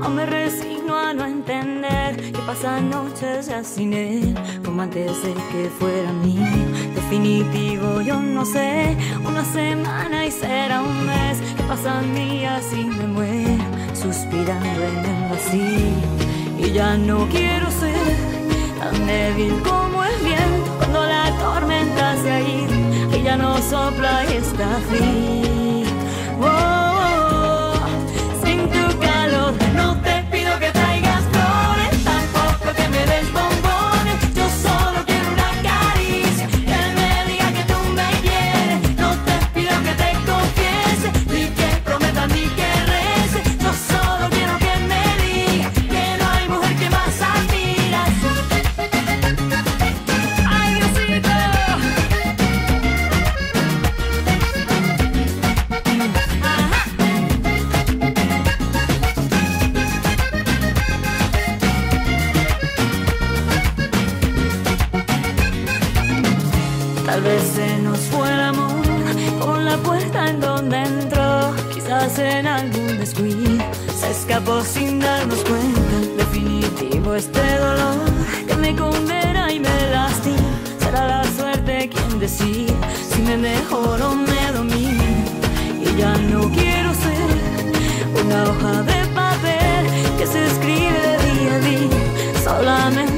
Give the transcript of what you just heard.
Aún me resigno a no entender que pasan noches ya sin él, como antes de que fuera mío. Definitivo, yo no sé, una semana y será un mes, que pasan días y me muero suspirando en el vacío. Y ya no quiero ser tan débil como el viento cuando la tormenta se ha ido y ya no sopla y está frío. Oh, oh, oh. Sin tu calor no te pido que traigas flores, tampoco que me des bombones. Yo solo quiero una caricia, que él me diga que tú me quieres. No te pido que te confiese, ni que prometas ni que reces. Yo solo quiero que me digas que no hay mujer que más admiras. ¡Ay, Diosito! Tal vez se nos fue el amor con la puerta en donde entró. Quizás en algún descuido se escapó sin darnos cuenta. Definitivo este dolor que me condena y me lastima. Será la suerte quien decide si me mejoro o me domina. Y ya no quiero ser una hoja de papel que se escribe día a día. Solamente